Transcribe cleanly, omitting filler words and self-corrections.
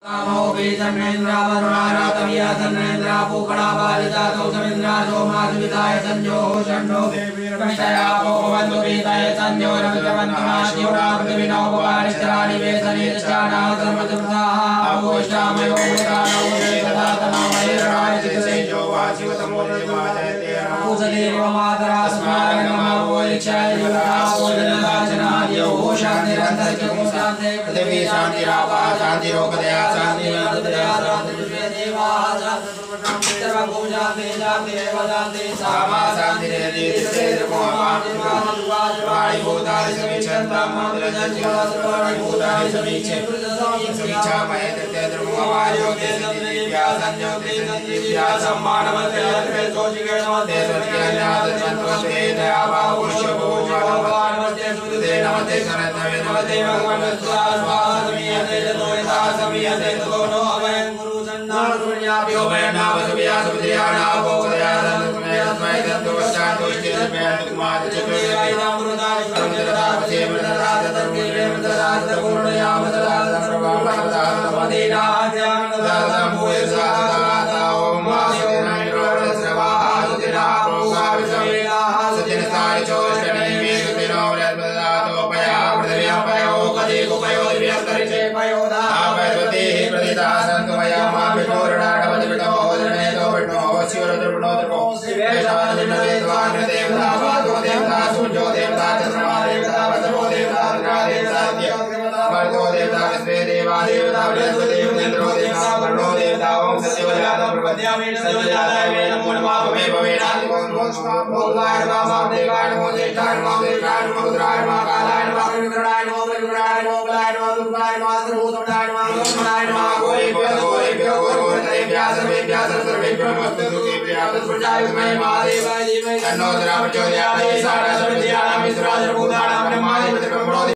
कामो बीजन्नेन्द्रा वरुणारातविया तन्नेन्द्रा पूकड़ा बालिजातो समिन्द्रा सोमासुविताय संजोः षण्णो देवीर्विषया भोगवन्तु पीताय संजो रवितवन्तमाद्योरा पृथिविनोपवारिष्ठराणि वेसनीर्चाना सर्वजमसाः अभोष्टामयो भूतानौ देवतातनो वैरणाय चितसेजो वाचिवतमो देवाजयते पूजदेव मातरा स्मारणमो इच्छाय युवरावो जनराजनाद्यो शान्तिरन्तरिक्षो शान्ते पृथिवी शान्तिरापः शान्तिरोगदया शान्ति Anno Dhamma Jodhya